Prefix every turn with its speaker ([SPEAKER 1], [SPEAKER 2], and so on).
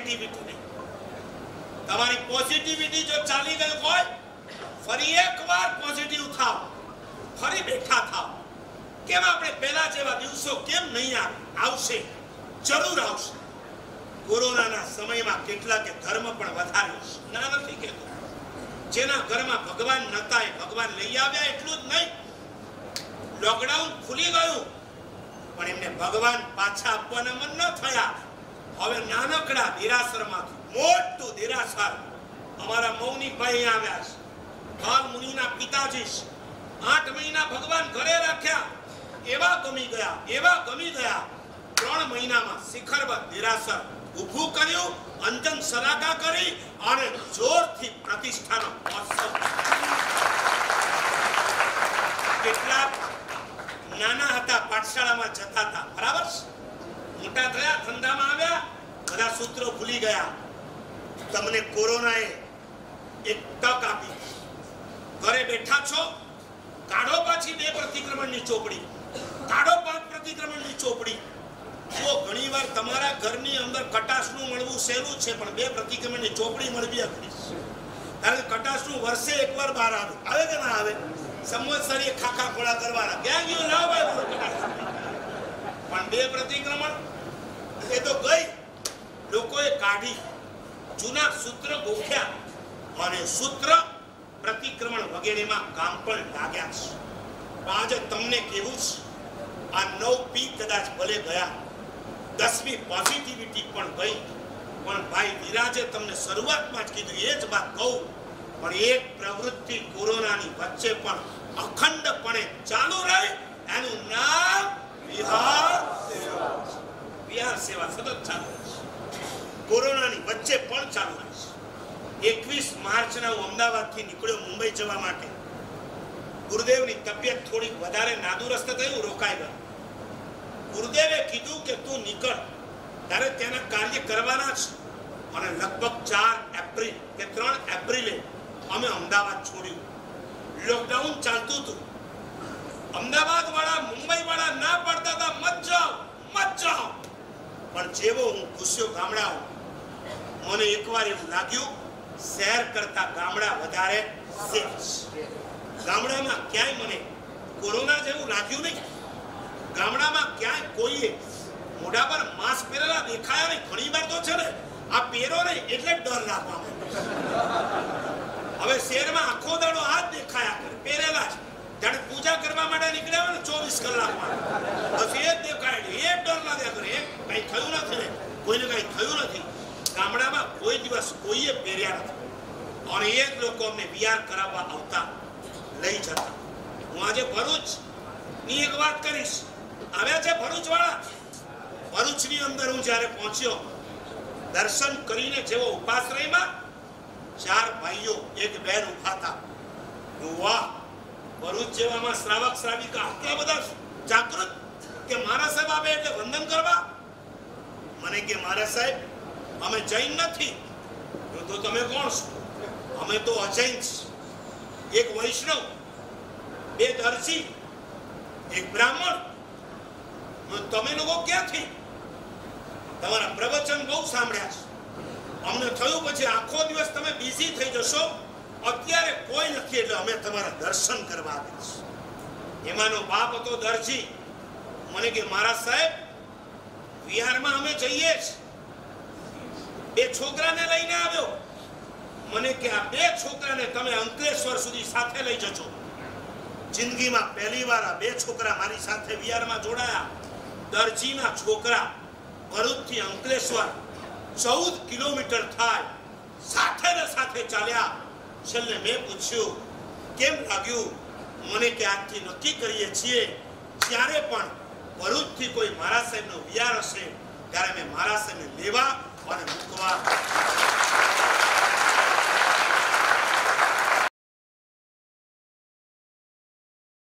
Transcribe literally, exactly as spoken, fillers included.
[SPEAKER 1] Negativity નહીં. તમારી positivity જો ચાલી ગઈ હોય, ફરી એકવાર પોઝિટિવ થાવ, ફરી બેઠા થાવ. કેમ આપણે પહેલા જેવા દિવસો કેમ નહીં આવે? આવશે, જરૂર આવશે. કોરોનાના સમયમાં કેટલાકે ધર્મ પણ વધાર્યો છે. ના નથી કહેતો. જેના ઘરમાં ભગવાન નતા એ ભગવાન લઈ આવ્યા એટલું જ નહીં. લોકડાઉન ખુલી ગયું પણ એમને ભગવાન પાછા આપવાના મન ન થયા. હવે નાનકડા દેરાસરમાંથી મોટું દેરાસર અમારા મૌની ભાઈ આવ્યા છે. બાલ મુનિના પિતાજી આઠ મહિના ભગવાન ઘરે રાખ્યા. એવા ગમી ગયા, એવા ગમી ગયા. ત્રણ મહિનામાં શિખરબદ્ધ દેરાસર ઊભું કર્યું, અંજન સલાકા કરી અને જોરથી પ્રતિષ્ઠાનો મહોત્સવ. કેટલાક નાના હતા, પાઠશાળામાં જતા હતા, બરાબર. મોટા થયા, ધંધામાં આવ્યા, બધા સૂત્રો ભૂલી ગયા. તમને કોરોનાએ એક તક આપી. ઘરે બેઠા છો, કાઢો પાછી બે પ્રતિક્રમણની ચોપડી, કાઢો પાંચ પ્રતિક્રમણની ચોપડી. જો ઘણીવાર તમારા ઘરની અંદર કટાશનું મળવું સહેલું છે, પણ બે પ્રતિક્રમણની ચોપડી મળવી અઘરી છે. કારણ કે કટાશનું વર્ષે એકવાર બહાર આવે, આવે કે ના આવે? સંવત્સરીય ખાખા ખોળા કરવાના, ક્યાં ગયું? લાવ ભાઈ. પણ બે પ્રતિક્રમણ એ તો ગઈ. લોકોએ કાઢી, જૂના સૂત્ર ગોખ્યા અને સૂત્ર પ્રતિક્રમણ વગેરેમાં કામ પણ લાગ્યા છે. આજે તમને કેવું છે, આ નવ પી કદાચ ભલે ગયા, દસમી પોઝિટિવિટી પણ ગઈ, પણ ભાઈ વિરાજે તમને શરૂઆતમાં જ કીધું એ જ વાત કહું. પણ એક પ્રવૃત્તિ કોરોનાની વચ્ચે પણ અખંડપણે ચાલુ રહી, એનું નામ વિહાર સેવા. વિહાર સેવા સતત ચાલુ રહેશે, કોરોનાની વચ્ચે પણ ચાલુ રહેશે. એકવીસ માર્ચના હું અમદાવાદથી નીકળ્યો મુંબઈ જવા માટે. ગુરુદેવની તબિયત થોડીક વધારે નાદુરસ્ત થઈ, હું રોકાઈ ગયો. ગુરુદેવે કીધું કે તું નીકળ, તારે તેના કાર્ય કરવાના છે. અને લગભગ ચાર એપ્રિલ કે ત્રણ એપ્રિલે અમે અમદાવાદ છોડ્યું. લોકડાઉન ચાલતું હતું. અમદાવાદ વાળા, મુંબઈ વાળા ના પડતા હતા, મત જાઓ, મત જાઓ. પણ જેવો હું ઘૂસ્યો ગામડાઓ, મને એકવાર એવું લાગ્યું શહેર કરતા ગામડા વધારે સેફ. ગામડામાં ક્યાંય મને કોરોના જેવું લાગ્યું નહીં. ગામડામાં ક્યાંય કોઈએ મોઢા પર માસ્ક પહેરેલા દેખાયા નહીં. ઘણી વાર તો છે ને આ પહેરો નહીં એટલે ડર લાગવા માંડ્યો. હવે શહેરમાં આખો દાડો આ જ દેખાયા કરે, પહેરેલા છે. જાણે પૂજા કરવા માટે નીકળ્યા હોય ને ચોવીસ કલાકમાં, બસ એ જ દેખાય, એ ડર લાગ્યા કરે. એમ કઈ થયું નથી ને, કોઈને કઈ થયું નથી. ગામડામાં કોઈ દિવસ કોઈએ પહેર્યા નથી. અને એ જ લોકો અમને વિહાર કરાવવા આવતા, લઈ જતા. હું આજે ભરૂચ ની એક વાત કરીશ. આવ્યા છે ભરૂચ વાળા. ભરૂચની અંદર હું જયારે પહોંચ્યો, દર્શન કરીને જેવો ઉપાશ્રયમાં ચાર ભાઈઓ એક બહેન ઉભા હતા. વાહ, ભરૂચ જેવામાં શ્રાવક શ્રાવિકા આટલા બધા જાગૃત કે મારા સાહેબ આવે એટલે વંદન કરવા. મને કે મારા સાહેબ અમે જૈન નથી. તો તમે કોણ છો? અમે તો અજૈન. એક વૈષ્ણવ, બે દરજી, એક બ્રાહ્મણ. તમે લોકો ક્યાંથી? તમારા પ્રવચન બહુ સાંભળ્યા છે. અમને થયું પછી આખો દિવસ તમે બિઝી થઈ જશો, અત્યારે કોઈ નથી એટલે અમે તમારા દર્શન કરવા આવીશું. એમાંનો બાપ હતો દરજી. મને કે મારા સાહેબ વિહારમાં અમે જઈએ છીએ. બે છોકરાને લઈને આવ્યો. મને કે આ બે છોકરાને તમે અંકલેશ્વર સુધી સાથે લઈ જજો. જિંદગીમાં પહેલી વાર આ બે છોકરા મારી સાથે વિહારમાં જોડાયા. દરજીના છોકરા ભરૂચથી અંકલેશ્વર ચૌદ કિલોમીટર થાય, સાથે ને સાથે ચાલ્યા. છેલ્લે મેં પૂછ્યું કેમ લાગ્યું? મને કે આજથી નક્કી કરીએ છીએ જ્યારે પણ ભરૂચથી કોઈ મારા સાહેબનો વિહાર હશે ત્યારે મેં મારા સાહેબને લેવા અને મૂકવા